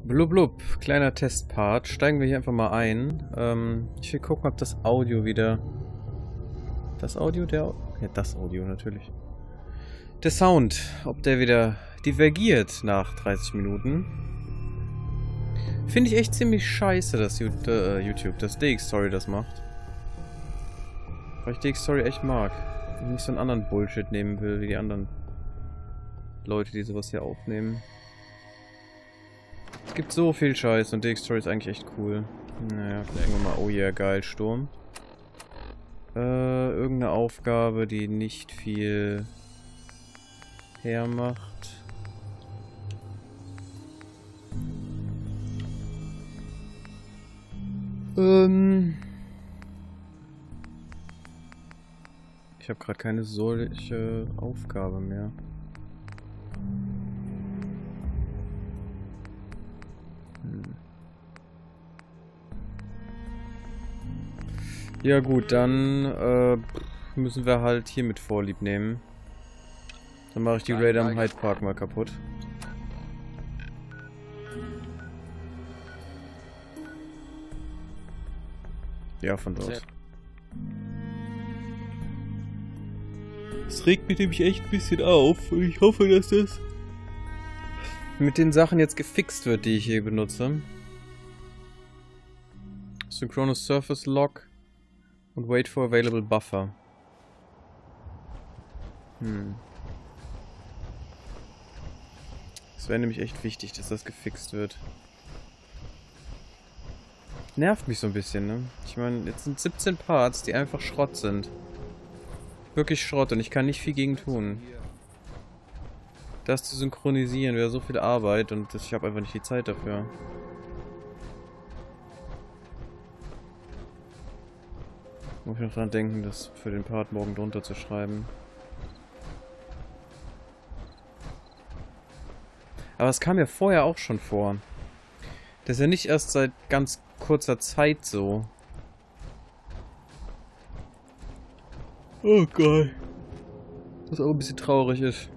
Blub blub, kleiner Testpart. Steigen wir hier einfach mal ein. Ich will gucken, ob das Audio wieder... Das Audio? Ja, das Audio natürlich. Der Sound, ob der wieder divergiert nach 30 Minuten. Finde ich echt ziemlich scheiße, dass YouTube, dass DxStory das macht. Weil ich DxStory echt mag. Und nicht so einen anderen Bullshit nehmen will, wie die anderen Leute, die sowas hier aufnehmen. Es gibt so viel Scheiß und DxStory ist eigentlich echt cool. Naja, gucken wir mal. Oh yeah, geil, Sturm. Irgendeine Aufgabe, die nicht viel hermacht. Ich habe gerade keine solche Aufgabe mehr. Ja gut, dann müssen wir halt hier mit Vorlieb nehmen. Dann mache ich die Raid am Hyde Park mal kaputt. Ja, von dort. Es regt mich nämlich echt ein bisschen auf und ich hoffe, dass das mit den Sachen jetzt gefixt wird, die ich hier benutze. Synchronous Surface Lock und Wait for Available Buffer. Es wäre nämlich echt wichtig, dass das gefixt wird. Nervt mich so ein bisschen, ne? Ich meine, jetzt sind 17 Parts, die einfach Schrott sind. Wirklich Schrott und ich kann nicht viel gegen tun. Das zu synchronisieren wäre so viel Arbeit und ich habe einfach nicht die Zeit dafür. Muss ich noch dran denken, das für den Part morgen drunter zu schreiben. Aber es kam ja vorher auch schon vor. Das ist ja nicht erst seit ganz kurzer Zeit so. Oh Gott. Was auch ein bisschen traurig ist.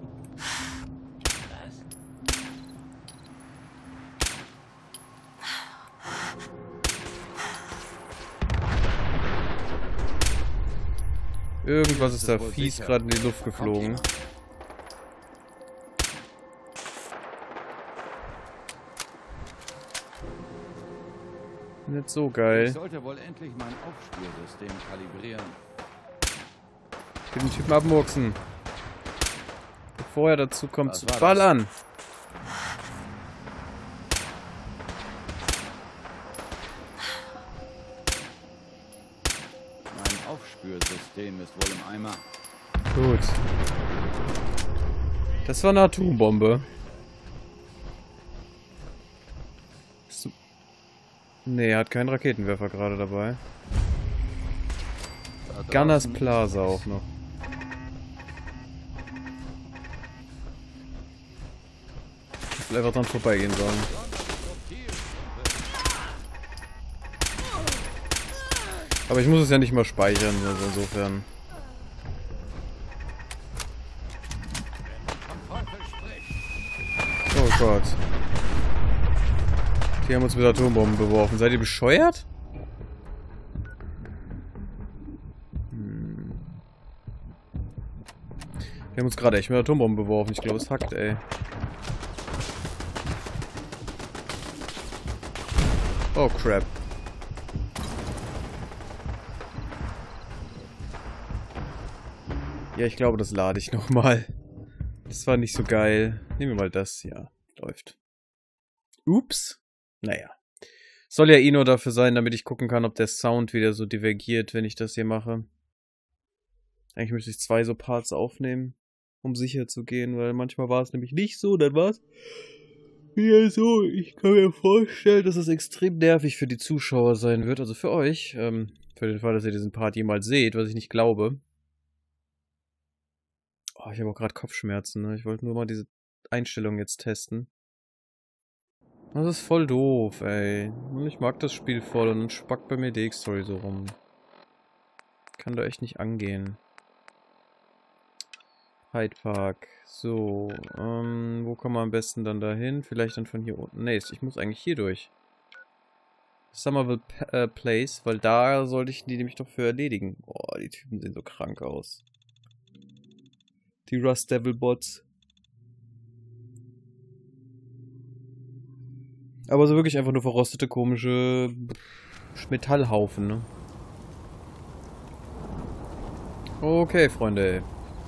Irgendwas ist da fies gerade in die Luft geflogen. Nicht so geil. Ich sollte wohl endlich mein Aufspürsystem kalibrieren. Ich will den Typen abmurksen. Bevor er dazu kommt zu ballern. Mein Aufspürsystem ist wohl im Eimer. Gut. Das war eine Atombombe. Nee, er hat keinen Raketenwerfer gerade dabei. Gunners Plaza auch noch. Ich will einfach dran vorbeigehen sollen. Aber ich muss es ja nicht mal speichern, also insofern. Oh Gott. Die haben uns mit Atombomben beworfen. Seid ihr bescheuert? Die haben uns gerade echt mit Atombomben beworfen. Ich glaube, es hackt, ey. Oh, crap. Ja, ich glaube, das lade ich nochmal. Das war nicht so geil. Nehmen wir mal das. Ja, läuft. Ups. Naja. Soll ja eh nur dafür sein, damit ich gucken kann, ob der Sound wieder so divergiert, wenn ich das hier mache. Eigentlich müsste ich 2 so Parts aufnehmen, um sicher zu gehen, weil manchmal war es nämlich nicht so, dann war es wieder so. Ich kann mir vorstellen, dass es extrem nervig für die Zuschauer sein wird, also für euch. Für den Fall, dass ihr diesen Part jemals seht, was ich nicht glaube. Oh, ich habe auch gerade Kopfschmerzen, ne? Ich wollte nur mal diese Einstellung jetzt testen. Das ist voll doof, ey. Und ich mag das Spiel voll und dann spackt bei mir DxStory so rum. Kann da echt nicht angehen. Hyde Park. So, wo kommen wir am besten dann dahin? Vielleicht dann von hier unten. Nee, ich muss eigentlich hier durch. Somerville Place, weil da sollte ich die nämlich doch für erledigen. Boah, die Typen sehen so krank aus. Die Rust Devil Bots. Aber so wirklich einfach nur verrostete, komische Metallhaufen, ne? Okay, Freunde.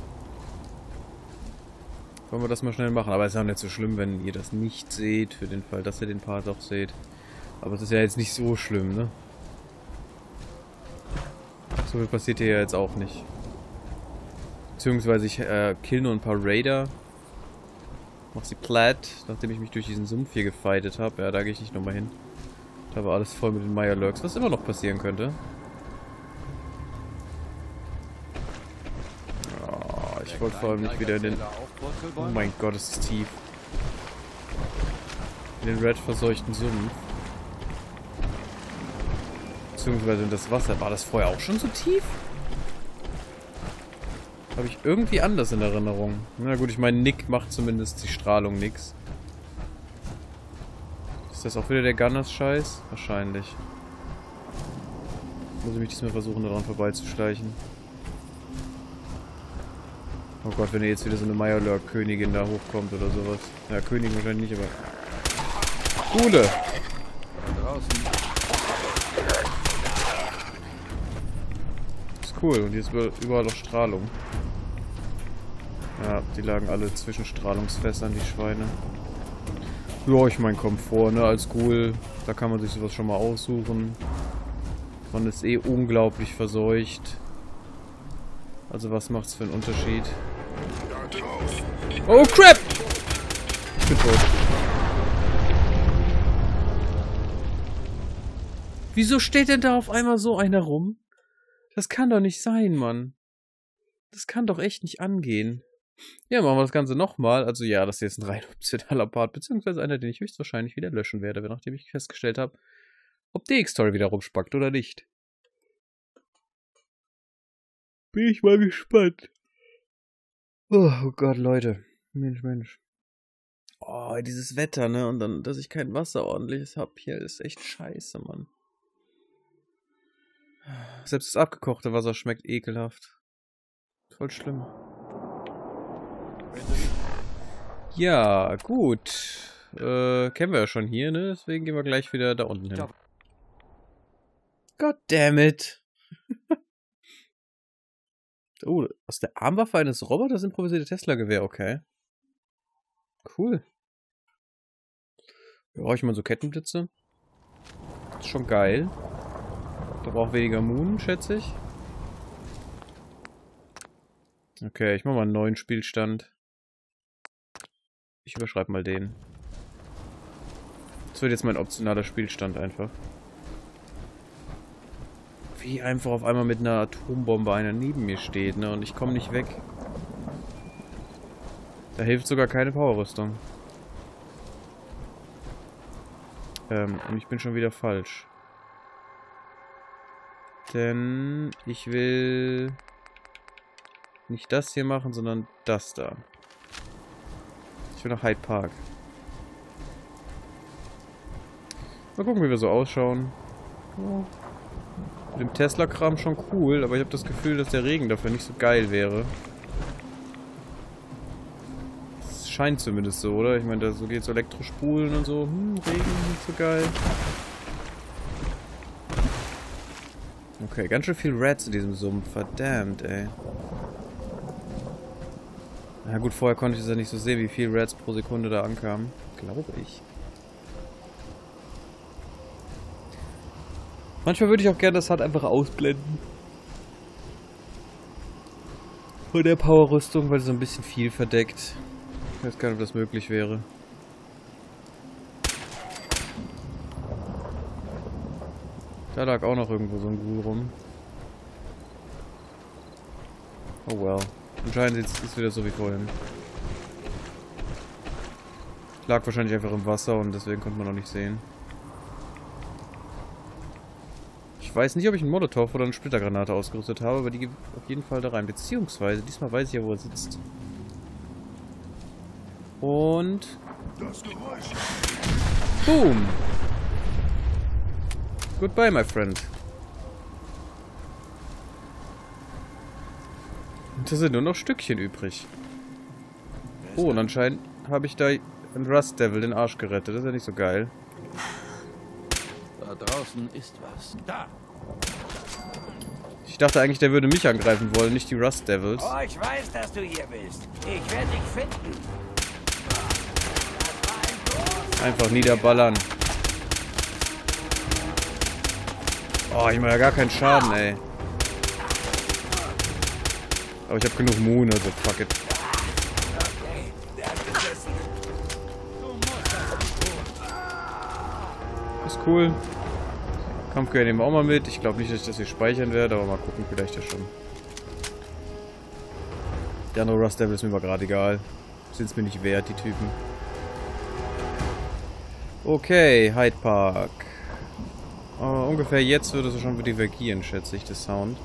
Wollen wir das mal schnell machen. Aber es ist auch nicht so schlimm, wenn ihr das nicht seht. Für den Fall, dass ihr den Part auch seht. Aber es ist ja jetzt nicht so schlimm, ne? So viel passiert hier ja jetzt auch nicht. Beziehungsweise ich kill nur ein paar Raider. Mach sie platt, nachdem ich mich durch diesen Sumpf hier gefightet habe. Ja, da gehe ich nicht nochmal hin. Da war alles voll mit den Mirelurks, was immer noch passieren könnte. Oh, ich wollte vor allem nicht wieder in den... Oh mein Gott, es ist tief. In den red verseuchten Sumpf. Beziehungsweise in das Wasser. War das vorher auch schon so tief? Habe ich irgendwie anders in Erinnerung. Na gut, ich meine, Nick macht zumindest die Strahlung nix. Ist das auch wieder der Gunners-Scheiß? Wahrscheinlich. Muss ich mich diesmal versuchen, daran vorbeizuschleichen. Oh Gott, wenn jetzt wieder so eine Mirelurk-Königin da hochkommt oder sowas. Ja, Königin wahrscheinlich nicht, aber... Gule! Ist cool, und hier ist überall noch Strahlung. Ja, die lagen alle zwischen Strahlungsfässern, die Schweine. Ja, ich meine Komfort, ne, als Ghoul. Da kann man sich sowas schon mal aussuchen. Man ist eh unglaublich verseucht. Also was macht's für einen Unterschied? Oh crap! Ich bin tot. Wieso steht denn da auf einmal so einer rum? Das kann doch nicht sein, Mann. Das kann doch echt nicht angehen. Ja, machen wir das Ganze nochmal. Also ja, das hier ist ein rein optionaler Part, beziehungsweise einer, den ich höchstwahrscheinlich wieder löschen werde, nachdem ich festgestellt habe, ob die X-Story wieder rumspackt oder nicht. Bin ich mal gespannt. Oh Gott, Leute. Mensch, Mensch. Oh, dieses Wetter, ne? Und dann, dass ich kein Wasser ordentliches hab hier, ist echt scheiße, Mann. Selbst das abgekochte Wasser schmeckt ekelhaft. Voll schlimm. Ja, gut. Kennen wir ja schon hier, ne? Deswegen gehen wir gleich wieder da unten hin. God damn it. Oh, aus der Armwaffe eines Roboters improvisierte Tesla-Gewehr, okay. Cool. Ja, ich mal so Kettenblitze. Ist schon geil. Da braucht weniger Moon, schätze ich. Okay, ich mach mal einen neuen Spielstand. Ich überschreibe mal den. Das wird jetzt mein optionaler Spielstand einfach. Wie einfach auf einmal mit einer Atombombe einer neben mir steht, ne? Und ich komme nicht weg. Da hilft sogar keine Powerrüstung. Und ich bin schon wieder falsch. Denn ich will nicht das hier machen, sondern das da. Ich will nach Hyde Park. Mal gucken, wie wir so ausschauen. Oh. Mit dem Tesla-Kram schon cool, aber ich habe das Gefühl, dass der Regen dafür nicht so geil wäre. Das scheint zumindest so, oder? Ich meine, da so geht's Elektrospulen und so. Regen nicht so geil. Okay, ganz schön viel Rats in diesem Sumpf. Verdammt, ey. Na gut, vorher konnte ich das ja nicht so sehen, wie viel Rats pro Sekunde da ankamen. Glaube ich. Manchmal würde ich auch gerne das HUD einfach ausblenden. Von der Powerrüstung, weil sie so ein bisschen viel verdeckt. Ich weiß gar nicht, ob das möglich wäre. Da lag auch noch irgendwo so ein Ghoul rum. Oh well. Anscheinend ist es wieder so wie vorhin. Lag wahrscheinlich einfach im Wasser und deswegen konnte man noch nicht sehen. Ich weiß nicht, ob ich einen Molotov oder eine Splittergranate ausgerüstet habe, aber die geht auf jeden Fall da rein. Beziehungsweise, diesmal weiß ich ja, wo er sitzt. Und... Boom! Goodbye, my friend. Und da sind nur noch Stückchen übrig. Oh, und anscheinend habe ich da einen Rust Devil den Arsch gerettet. Das ist ja nicht so geil. Da draußen ist was. Da! Ich dachte eigentlich, der würde mich angreifen wollen, nicht die Rust Devils. Oh, ich weiß, dass du hier bist. Ich werde dich finden. Einfach niederballern. Oh, ich mache ja gar keinen Schaden, ey. Aber ich habe genug Moon, also fuck it. Okay, der hat gesessen. Ist cool. Kampfgewehr nehmen wir auch mal mit. Ich glaube nicht, dass ich das hier speichern werde, aber mal gucken, vielleicht ja schon. Der andere Rust Devil ist mir aber gerade egal. Sind es mir nicht wert, die Typen. Okay, Hyde Park. Ungefähr jetzt würde es schon divergieren, schätze ich, der Sound.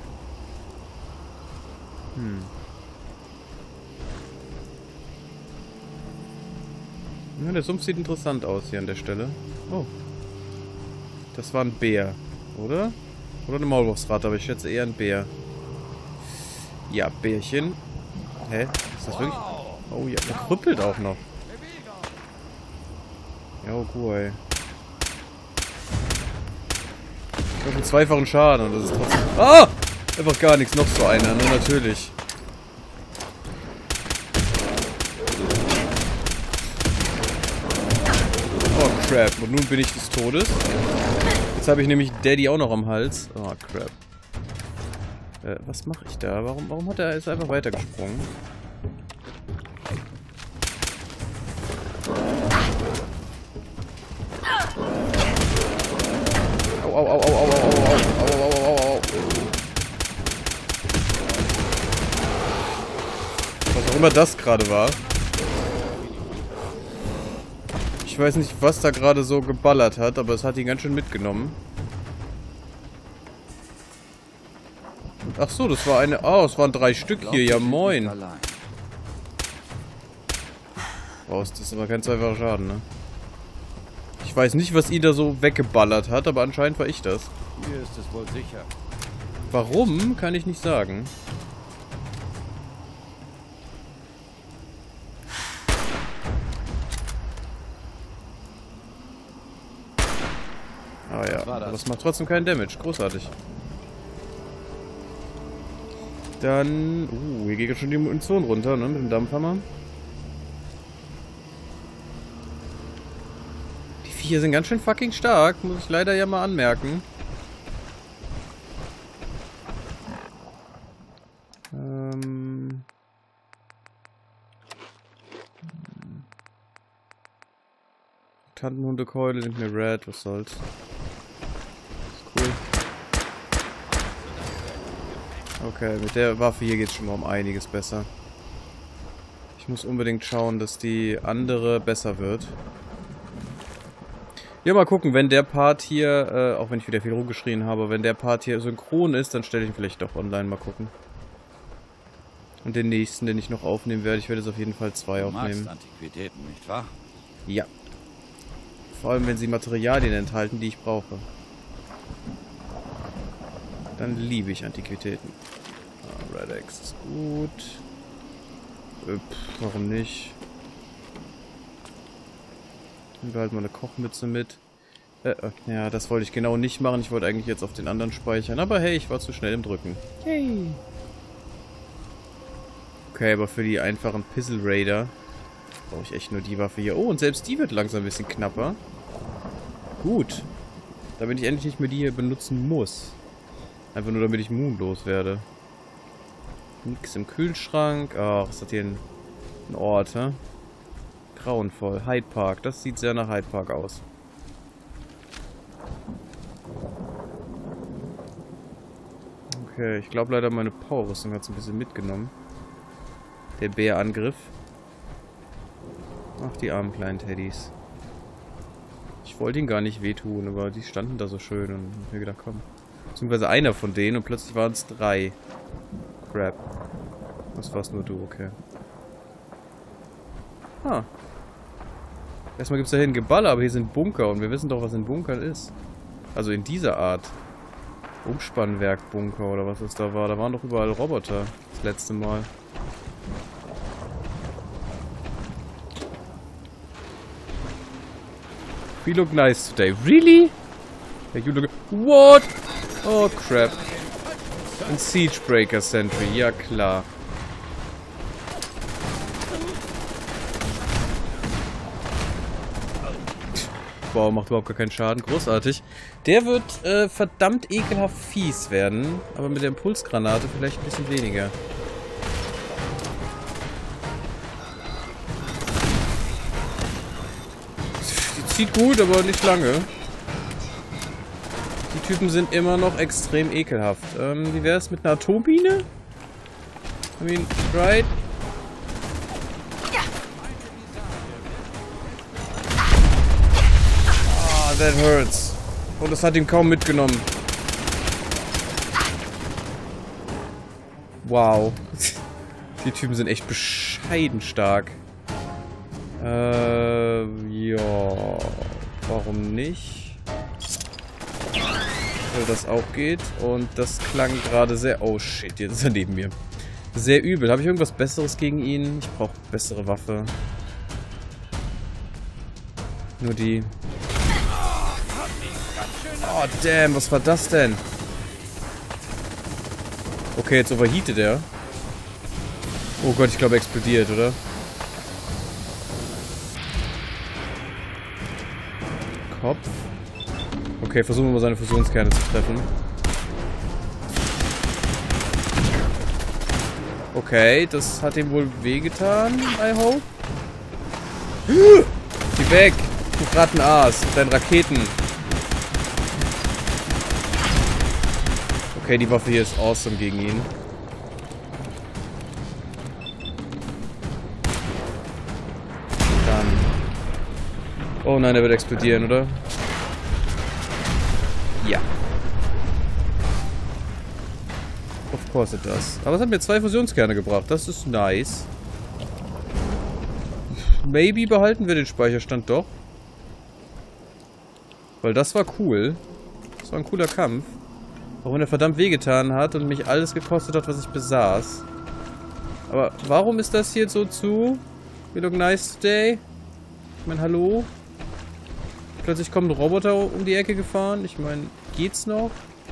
Ja, der Sumpf sieht interessant aus hier an der Stelle. Oh. Das war ein Bär, oder? Oder eine Maulwurfsratte, aber ich schätze eher ein Bär. Ja, Bärchen. Hä? Ist das wirklich? Oh ja, der krüppelt auch noch. Ja, oh cool. Ich habe einen zweifachen Schaden und das ist trotzdem... Ah! Einfach gar nichts, noch so einer, ne? Natürlich. Oh crap, und nun bin ich des Todes. Jetzt habe ich nämlich Daddy auch noch am Hals. Oh crap. Was mache ich da? Warum hat er... ist er einfach weitergesprungen? Au, au, au, au, au, au, au, au, au, au, au. Was auch immer das gerade war. Ich weiß nicht, was da gerade so geballert hat, aber es hat ihn ganz schön mitgenommen. Ach so, das war eine... Oh, es waren 3 Stück hier. Ja, moin. Wow, das ist aber kein zweifacher Schaden, ne? Ich weiß nicht, was ihn da so weggeballert hat, aber anscheinend war ich das. Hier ist es wohl sicher. Warum, kann ich nicht sagen. Ah ja, aber das macht trotzdem keinen Damage. Großartig. Dann... hier geht schon die Munition runter, ne? Mit dem Dampfhammer. Die Viecher sind ganz schön fucking stark. Muss ich leider ja mal anmerken. Tantenhundekeule, nimmt mir Red, was soll's. Ist cool. Okay, mit der Waffe hier geht's schon mal um einiges besser. Ich muss unbedingt schauen, dass die andere besser wird. Ja, mal gucken, wenn der Part hier, auch wenn ich wieder viel rumgeschrien habe, wenn der Part hier synchron ist, dann stelle ich ihn vielleicht doch online, mal gucken. Und den nächsten, den ich noch aufnehmen werde, ich werde es auf jeden Fall 2 aufnehmen. Du magst Antiquitäten, nicht wahr? Ja. Vor allem, wenn sie Materialien enthalten, die ich brauche. Dann liebe ich Antiquitäten. Ah, Red Axe ist gut. Warum nicht? Nehmen wir halt mal eine Kochmütze mit. Ja, das wollte ich genau nicht machen. Ich wollte eigentlich jetzt auf den anderen speichern. Aber hey, ich war zu schnell im Drücken. Hey. Okay, aber für die einfachen Pizzle Raider brauche ich echt nur die Waffe hier. Oh, und selbst die wird langsam ein bisschen knapper. Gut. Damit ich endlich nicht mehr die hier benutzen muss. Einfach nur, damit ich Moon loswerde. Nix im Kühlschrank. Ach, ist das hier ein Ort, hä? Grauenvoll. Hyde Park. Das sieht sehr nach Hyde Park aus. Okay, ich glaube leider, meine Power-Rüstung hat es ein bisschen mitgenommen. Der Bärangriff. Ach, die armen kleinen Teddys. Ich wollte ihnen gar nicht wehtun, aber die standen da so schön und hab mir gedacht, komm. Beziehungsweise einer von denen und plötzlich waren es 3. Crap. Das war's nur du, okay. Ah, Erstmal gibt es da hinten Geballer, aber hier sind Bunker und wir wissen doch, was in Bunkern ist. Also in dieser Art. Umspannwerk-Bunker oder was es da war. Da waren doch überall Roboter. Das letzte Mal. We look nice today. Really? Yeah, you look... What? Oh, crap. Ein Siegebreaker Sentry. Ja, klar. Wow, macht überhaupt gar keinen Schaden. Großartig. Der wird verdammt ekelhaft fies werden. Aber mit der Impulsgranate vielleicht ein bisschen weniger. Die zieht gut, aber nicht lange. Die Typen sind immer noch extrem ekelhaft. Wie wäre es mit einer Atombine? I mean, right? That hurts. Und das hat ihn kaum mitgenommen. Wow. Die Typen sind echt bescheiden stark. Ja. Warum nicht? Weil das auch geht. Und das klang gerade sehr... Oh shit, jetzt ist er neben mir. Sehr übel. Habe ich irgendwas Besseres gegen ihn? Ich brauche bessere Waffe. Nur die... Oh, damn, was war das denn? Okay, jetzt overheatet er. Oh Gott, ich glaube, er explodiert, oder? Kopf. Okay, versuchen wir mal seine Fusionskerne zu treffen. Okay, das hat ihm wohl wehgetan, I hope. Geh weg, du Rattenaas, mit deinen Raketen. Okay, die Waffe hier ist awesome gegen ihn. Dann. Oh nein, er wird explodieren, oder? Ja. Of course it does. Aber es hat mir 2 Fusionskerne gebracht. Das ist nice. Maybe behalten wir den Speicherstand doch. Weil das war cool. Das war ein cooler Kampf. Auch wenn er verdammt wehgetan hat und mich alles gekostet hat, was ich besaß. Aber warum ist das hier so zu? We look nice today. Ich meine, hallo? Plötzlich kommt ein Roboter um die Ecke gefahren. Ich meine, geht's noch?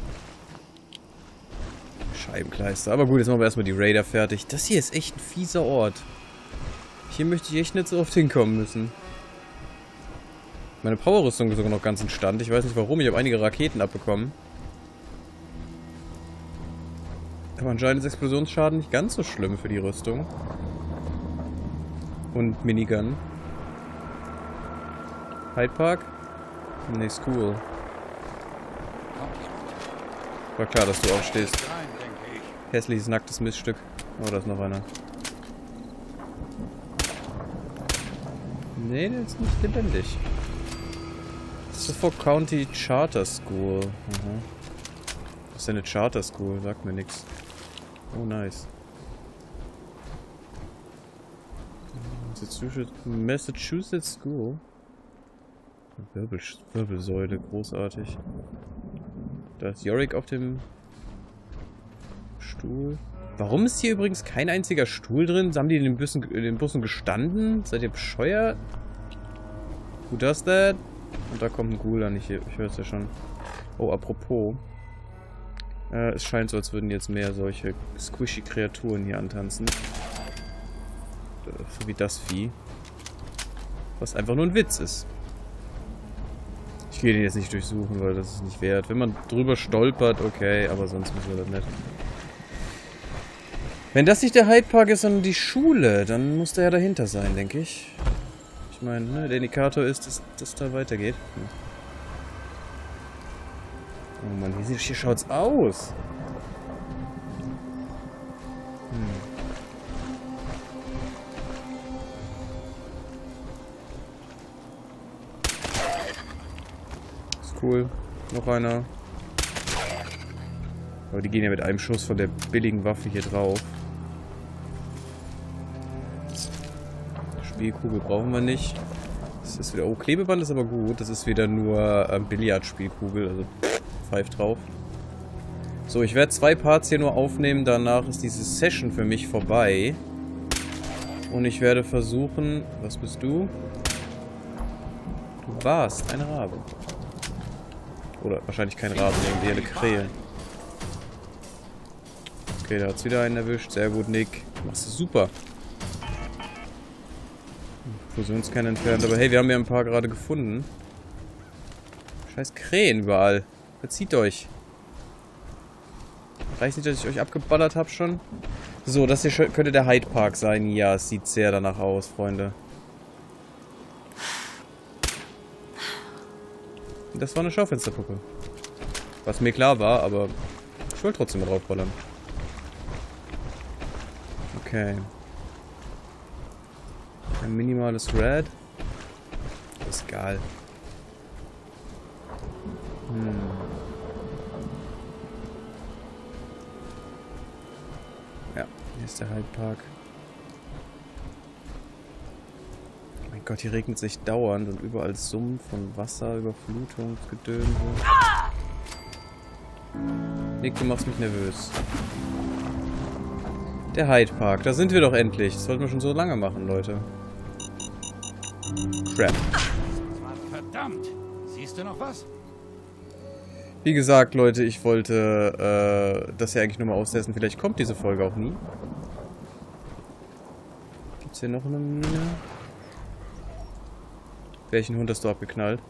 Scheibenkleister. Aber gut, jetzt machen wir erstmal die Raider fertig. Das hier ist echt ein fieser Ort. Hier möchte ich echt nicht so oft hinkommen müssen. Meine Powerrüstung ist sogar noch ganz in Stand. Ich weiß nicht warum. Ich habe einige Raketen abbekommen. Aber anscheinend ist Explosionsschaden nicht ganz so schlimm für die Rüstung. Und Minigun. Hyde Park? Nee, School. War klar, dass du aufstehst. Hässliches, nacktes Miststück. Oh, da ist noch einer. Nee, der ist nicht lebendig. Suffolk County Charter School. Mhm. Was ist denn eine Charter School? Sagt mir nichts. Oh, nice. Massachusetts School. Wirbelsäule, großartig. Da ist Yorick auf dem Stuhl. Warum ist hier übrigens kein einziger Stuhl drin? Haben die in den Bussen gestanden? Seid ihr bescheuert? Who does that? Und da kommt ein Ghoul an, ich höre es ja schon. Oh, apropos. Es scheint so, als würden jetzt mehr solche squishy Kreaturen hier antanzen. So wie das Vieh. Was einfach nur ein Witz ist. Ich gehe den jetzt nicht durchsuchen, weil das ist nicht wert. Wenn man drüber stolpert, okay, aber sonst müssen wir das nicht. Wenn das nicht der Hyde Park ist, sondern die Schule, dann muss der ja dahinter sein, denke ich. Ich meine, ne, der Indikator ist, dass das da weitergeht. Oh Mann, hier schaut's aus. Ist cool. Noch einer. Aber die gehen ja mit einem Schuss von der billigen Waffe hier drauf. Spielkugel brauchen wir nicht. ist wieder... Oh, Klebeband ist aber gut. Das ist wieder nur Billardspielkugel. Also pfeift drauf. So, ich werde 2 Parts hier nur aufnehmen. Danach ist diese Session für mich vorbei. Und ich werde versuchen... Was bist du? Du warst ein Rabe. Oder wahrscheinlich kein Rabe, irgendwie eine Krähe. Okay, da hat es wieder einen erwischt. Sehr gut, Nick. Machst du super. Fusionskern entfernt. Aber hey, wir haben ja ein paar gerade gefunden. Scheiß Krähen überall. Verzieht euch. Reicht nicht, dass ich euch abgeballert habe schon? So, das hier könnte der Hyde Park sein. Ja, es sieht sehr danach aus, Freunde. Das war eine Schaufensterpuppe. Was mir klar war, aber ich wollte trotzdem mal draufballern. Okay. Ein minimales Red. Ist egal. Ja, hier ist der Hyde Park. Mein Gott, hier regnet sich dauernd und überall Sumpf und Wasser, Überflutung, Gedönse. Nick, du machst mich nervös. Der Hyde Park, da sind wir doch endlich. Das sollten wir schon so lange machen, Leute. Crap. Verdammt! Siehst du noch was? Wie gesagt, Leute, ich wollte das ja eigentlich nur mal austesten. Vielleicht kommt diese Folge auch nie. Gibt's hier noch eine Mine? Welchen Hund hast du abgeknallt?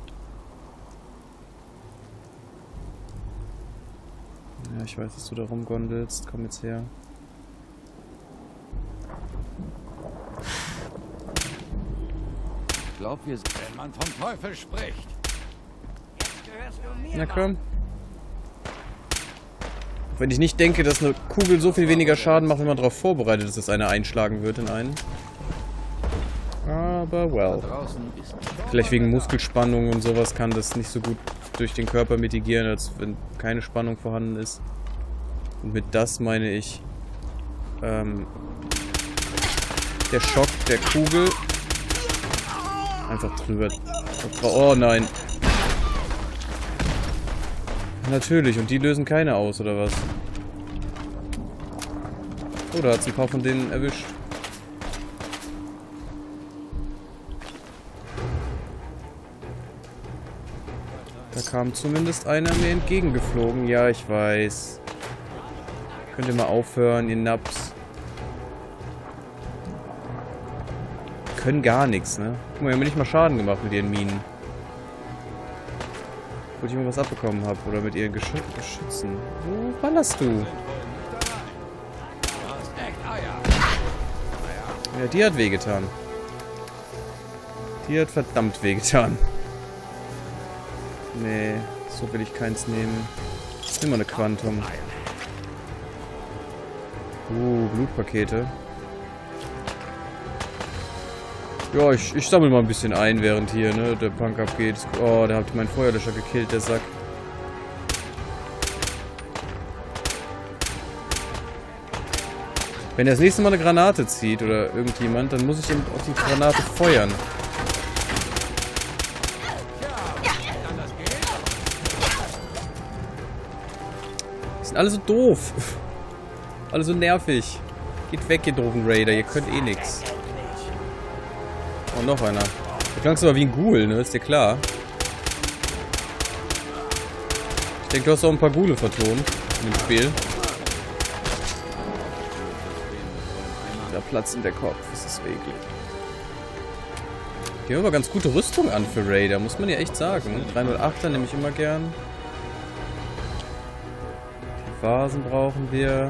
Ja, ich weiß, dass du da rumgondelst. Komm jetzt her. Ich glaube, wenn man vom Teufel spricht. Jetzt gehörst du mir. Na komm. Wenn ich nicht denke, dass eine Kugel so viel weniger Schaden macht, wenn man darauf vorbereitet ist, dass einer einschlagen wird in einen. Aber well. Vielleicht wegen Muskelspannung und sowas kann das nicht so gut durch den Körper mitigieren, als wenn keine Spannung vorhanden ist. Und mit das meine ich der Schock der Kugel einfach drüber. Oh nein. Natürlich, und die lösen keine aus, oder was? Oh, da hat es ein paar von denen erwischt. Da kam zumindest einer mir entgegengeflogen. Ja, ich weiß. Könnt ihr mal aufhören, ihr Naps. Können gar nichts, ne? Guck mal, wir haben nicht mal Schaden gemacht mit ihren Minen. Wo ich immer was abbekommen habe. Oder mit ihren Geschützen. Wo ballerst du? Ja, die hat wehgetan. Die hat verdammt wehgetan. Nee, so will ich keins nehmen. Immer eine Quantum. Blutpakete. Ja, ich sammle mal ein bisschen ein, während hier, ne, der Punk abgeht. Oh, der hat meinen Feuerlöscher gekillt, der Sack. Wenn er das nächste Mal eine Granate zieht, oder irgendjemand, dann muss ich ihm auf die Granate feuern. Die sind alle so doof. Alle so nervig. Geht weg, ihr doofen Raider, ihr könnt eh nix. Oh, noch einer. Du klangst aber wie ein Ghoul, ne? Ist dir klar? Ich denke, du hast auch ein paar Ghule vertont in dem Spiel. Der Platz in der Kopf, das ist eklig. Die haben aber ganz gute Rüstung an für Raider, muss man ja echt sagen. 308er nehme ich immer gern. Die Vasen brauchen wir.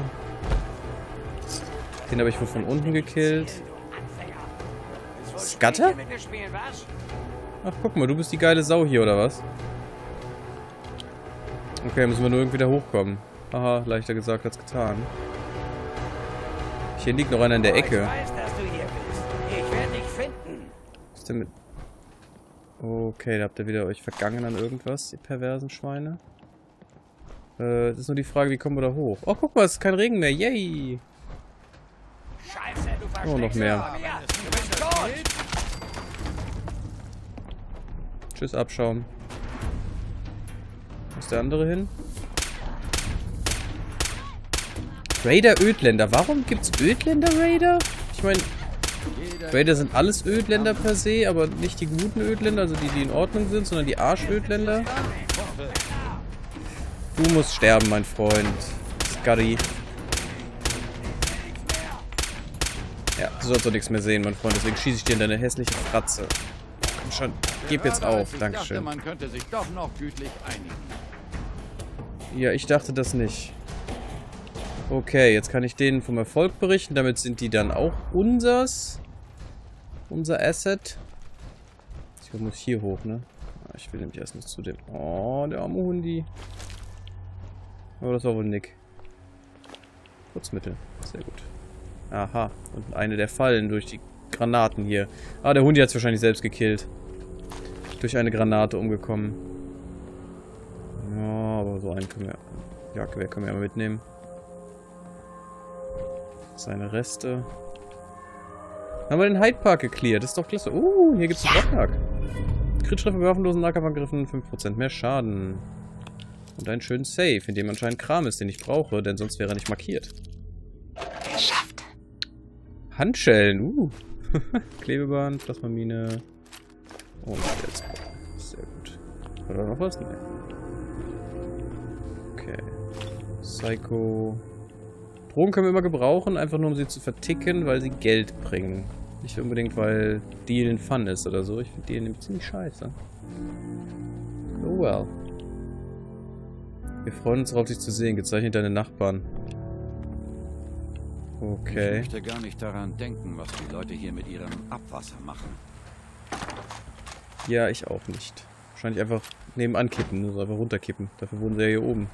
Den habe ich wohl von unten gekillt. Scatter? Ach, guck mal, du bist die geile Sau hier, oder was? Okay, müssen wir nur irgendwie da hochkommen. Aha, leichter gesagt als getan. Hier liegt noch einer in der Ecke. Ich weiß, dass du hier bist. Ich werde dich finden. Was ist denn mit... Okay, da habt ihr wieder euch vergangen an irgendwas, ihr perversen Schweine. Es ist nur die Frage, wie kommen wir da hoch? Oh, guck mal, es ist kein Regen mehr. Yay! Scheiße, du Oh, noch mehr. Du bist tot. Tschüss, Abschaum. Wo ist der andere hin? Raider Ödländer. Warum gibt's Ödländer-Raider? Ich meine, Raider sind alles Ödländer per se, aber nicht die guten Ödländer, also die in Ordnung sind, sondern die Arsch-Ödländer. Du musst sterben, mein Freund. Scuddy. Ja, du sollst doch nichts mehr sehen, mein Freund, deswegen schieße ich dir in deine hässliche Fratze. Komm schon, gib jetzt auf, dankeschön. Man könnte sich doch noch gütlich einigen. Ja, ich dachte das nicht. Okay, jetzt kann ich denen vom Erfolg berichten. Damit sind die dann auch unser Asset. Ich muss hier hoch, ne? Ich will nämlich erst noch zu dem... Oh, der arme Hundi. Aber das war wohl Nick. Putzmittel. Sehr gut. Aha. Und eine der Fallen durch die Granaten hier. Ah, der Hundi hat es wahrscheinlich selbst gekillt. Durch eine Granate umgekommen. Ja, aber so einen können wir... Jagdgewehr können wir ja mal mitnehmen. Seine Reste. Haben wir den Hyde Park gecleart. Das ist doch klasse. Hier gibt's einen Bocknack. Crit-Treffer bei waffenlosen Nahkampfangriffen 5% mehr Schaden. Und einen schönen Save, in dem anscheinend Kram ist, den ich brauche, denn sonst wäre er nicht markiert. Geschafft. Handschellen. Klebeband, Plasmamine. Und Stelzbock. Sehr gut. Oder noch was? Nee. Okay. Psycho. Drogen können wir immer gebrauchen, einfach nur um sie zu verticken, weil sie Geld bringen. Nicht unbedingt, weil Dealen Fun ist oder so. Ich finde Dealen nämlich ziemlich scheiße. Oh well. Wir freuen uns darauf, dich zu sehen. Gezeichnet deine Nachbarn. Okay. Ich möchte gar nicht daran denken, was die Leute hier mit ihrem Abwasser machen. Ja, ich auch nicht. Wahrscheinlich einfach nebenan kippen, nur so einfach runterkippen. Dafür wohnen sie ja hier oben.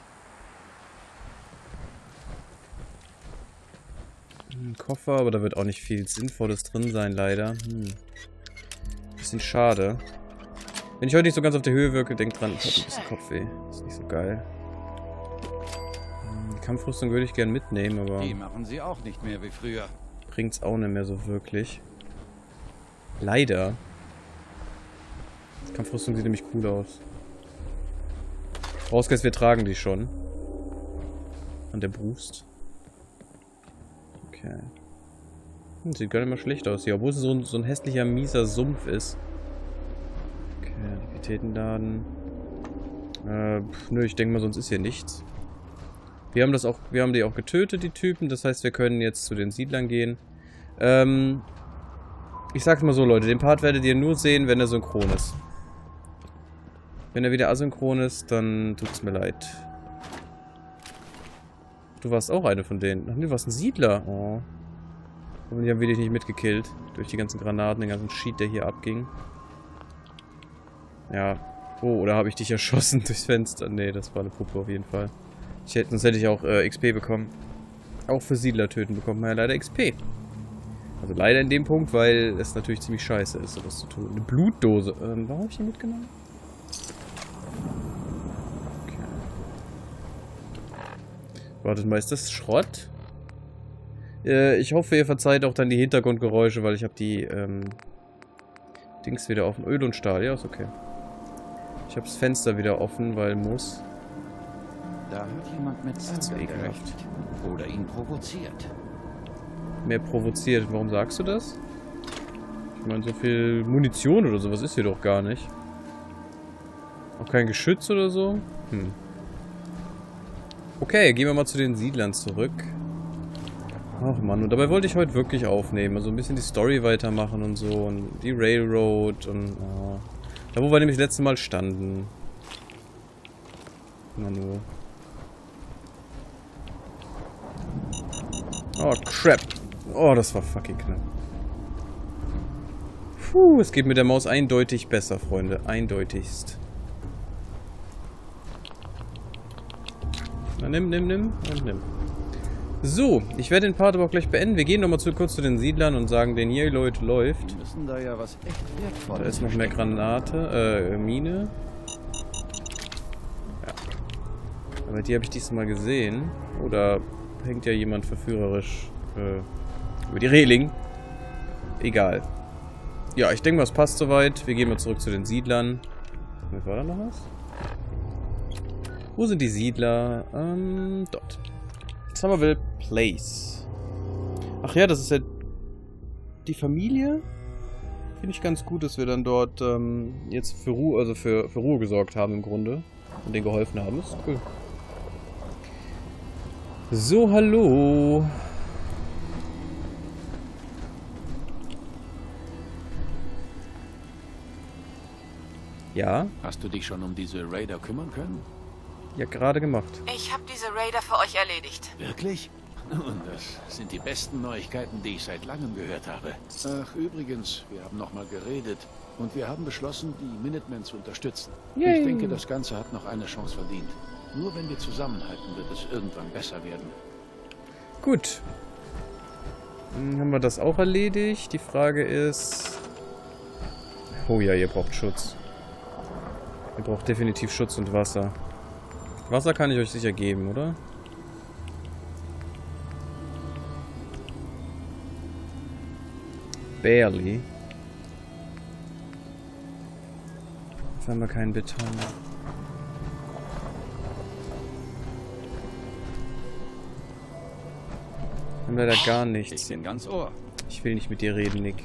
Ein Koffer, aber da wird auch nicht viel Sinnvolles drin sein, leider. Bisschen schade. Wenn ich heute nicht so ganz auf der Höhe wirke, denkt dran, ich habe ein bisschen Kopfweh. Ist nicht so geil. Die Kampfrüstung würde ich gern mitnehmen, aber... Die machen sie auch nicht mehr wie früher. Bringt's auch nicht mehr so wirklich. Leider. Die Kampfrüstung sieht nämlich cool aus. Vorausgesetzt, wir tragen die schon. An der Brust. Okay. Sieht gar nicht mal schlecht aus hier, obwohl es so ein hässlicher, mieser Sumpf ist. Okay, Liquiditätenladen. Nö, ich denke mal, sonst ist hier nichts. Wir haben die auch getötet, die Typen. Das heißt, wir können jetzt zu den Siedlern gehen. Ich sag's mal so, Leute, den Part werdet ihr nur sehen, wenn er synchron ist. Wenn er wieder asynchron ist, dann tut's mir leid. Du warst auch eine von denen. Ach, du warst ein Siedler. Oh. Aber die haben wir dich nicht mitgekillt. Durch die ganzen Granaten, den ganzen Sheet, der hier abging. Ja. Oh, oder habe ich dich erschossen durchs Fenster? Nee, das war eine Puppe auf jeden Fall. Sonst hätte ich auch XP bekommen. Auch für Siedler töten bekommt man ja leider XP. Also leider in dem Punkt, weil es natürlich ziemlich scheiße ist, sowas zu tun. Eine Blutdose. Warum habe ich die mitgenommen? Wartet mal, ist das Schrott? Ich hoffe, ihr verzeiht auch dann die Hintergrundgeräusche, weil ich habe die Dings wieder offen. Öl und Stahl, ja, ist okay. Ich habe das Fenster wieder offen, weil muss. Da hat jemand mit Ärger gerechnet. Oder ihn provoziert. Mehr provoziert. Warum sagst du das? Ich meine, so viel Munition oder sowas ist hier doch gar nicht. Auch kein Geschütz oder so? Okay, gehen wir mal zu den Siedlern zurück. Ach man, und dabei wollte ich heute wirklich aufnehmen. Also ein bisschen die Story weitermachen und so. Und die Railroad und... Oh. Da, wo wir nämlich das letzte Mal standen. Na nur. Oh, crap. Oh, das war fucking knapp. Puh, es geht mit der Maus eindeutig besser, Freunde. Eindeutigst. Na, nimm und nimm. So, ich werde den Part aber auch gleich beenden. Wir gehen nochmal kurz zu den Siedlern und sagen denen, hier, Leute, läuft. Wir müssen da ja was echt Wertvolles. Da ist noch mehr Granate, Mine. Ja. Aber die habe ich diesmal gesehen. Oder hängt ja jemand verführerisch über die Reling. Egal. Ja, ich denke mal, es passt soweit. Wir gehen mal zurück zu den Siedlern. War da noch was? Wo sind die Siedler? Dort. Somerville Place. Ach ja, das ist ja die Familie. Finde ich ganz gut, dass wir dann dort jetzt für Ruhe, also für Ruhe gesorgt haben im Grunde. Und denen geholfen haben. Das ist cool. So, hallo. Ja? Hast du dich schon um diese Raider kümmern können? Ja, gerade gemacht. Ich habe diese Raider für euch erledigt. Wirklich? Nun, das sind die besten Neuigkeiten, die ich seit langem gehört habe. Ach, übrigens, wir haben nochmal geredet und wir haben beschlossen, die Minutemen zu unterstützen. Yay. Ich denke, das Ganze hat noch eine Chance verdient. Nur wenn wir zusammenhalten, wird es irgendwann besser werden. Gut. Dann haben wir das auch erledigt. Die Frage ist... Oh ja, ihr braucht Schutz. Ihr braucht definitiv Schutz und Wasser. Wasser kann ich euch sicher geben, oder? Barely. Jetzt haben wir keinen Beton. Wir haben leider gar nichts. Ich bin ganz Ohr. Ich will nicht mit dir reden, Nick.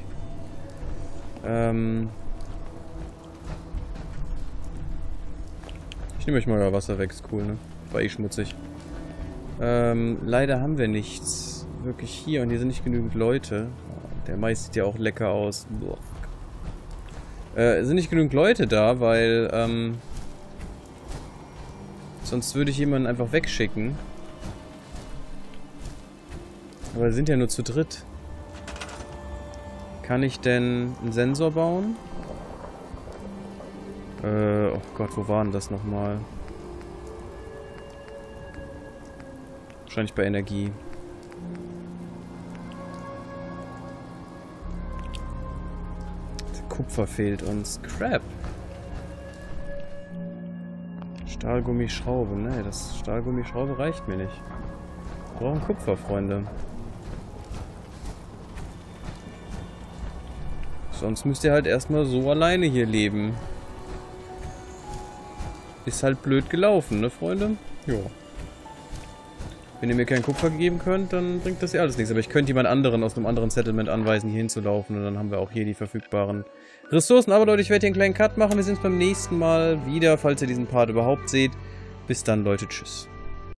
Ich nehme euch mal euer Wasser weg, ist cool, ne? War eh schmutzig. Leider haben wir nichts wirklich hier und hier sind nicht genügend Leute. Der Mais sieht ja auch lecker aus. Sind nicht genügend Leute da, weil, sonst würde ich jemanden einfach wegschicken. Aber wir sind ja nur zu dritt. Kann ich denn einen Sensor bauen? Oh Gott, wo war denn das nochmal? Wahrscheinlich bei Energie. Kupfer fehlt uns. Crap. Stahlgummischraube. Ne, das Stahlgummischraube reicht mir nicht. Wir brauchen Kupfer, Freunde. Sonst müsst ihr halt erstmal so alleine hier leben. Ist halt blöd gelaufen, ne, Freunde? Jo. Wenn ihr mir kein Kupfer geben könnt, dann bringt das ja alles nichts. Aber ich könnte jemand anderen aus einem anderen Settlement anweisen, hier hinzulaufen. Und dann haben wir auch hier die verfügbaren Ressourcen. Aber Leute, ich werde hier einen kleinen Cut machen. Wir sehen uns beim nächsten Mal wieder, falls ihr diesen Part überhaupt seht. Bis dann, Leute. Tschüss.